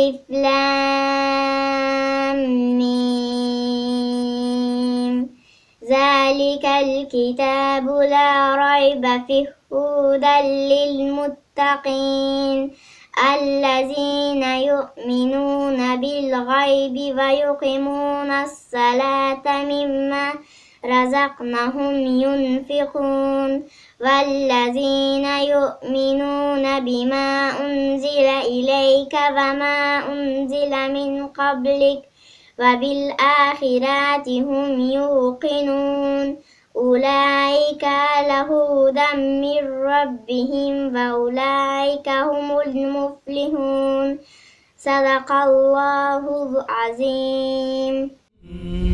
ألف لام ميم ذلك الكتاب لا ريب فيه هدى للمتقين الذين يؤمنون بالغيب ويقيمون الصلاة مما رزقناهم ينفقون والذين يؤمنون بما أنزل إليك وما أنزل من قبلك وبالآخرة هم يوقنون أولئك على هدى من ربهم وأولئك هم المفلحون صدق الله العظيم.